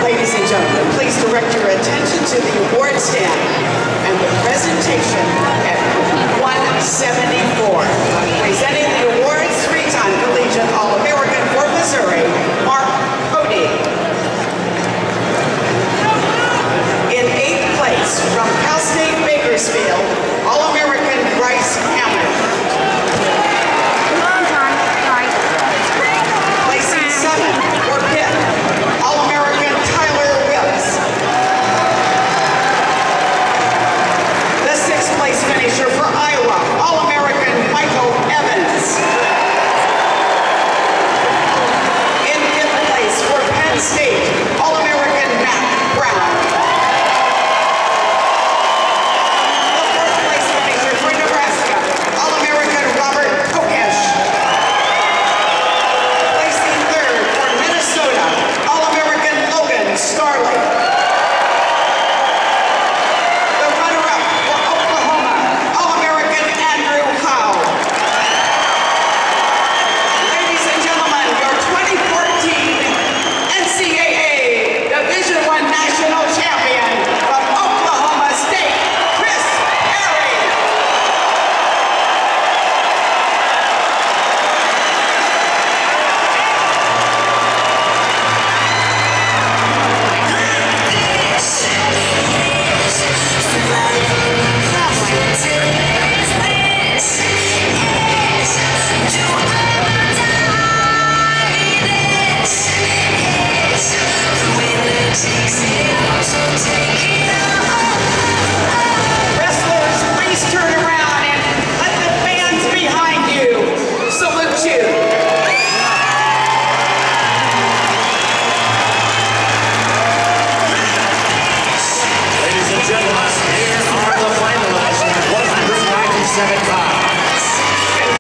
Ladies and gentlemen, please direct your attention to the award stand and the presentation at 174. Presenting the awards, three-time collegiate All-American for Missouri, Mark Cody. In 8th place, from Cal State Bakersfield, All-American Bryce Hammond. Placing 7th for Pitt, All-American Tyler Willis. The 6th place finisher for Iowa, All-American Michael Evans. In 5th place for Penn State, All-American Matt Brown. The 4th place finisher for Nebraska, All-American Robert Kokesh. Placing 3rd for Minnesota, All-American Logan Scarlett. The runner-up for Oklahoma, All-American Andrew Howe. Ladies and gentlemen, your 2014 NCAA Division I National Champion from Oklahoma State, Chris Perry. Wrestlers, please turn around and let the fans behind you salute you. Ladies and gentlemen, here are the finalists. 197 pounds.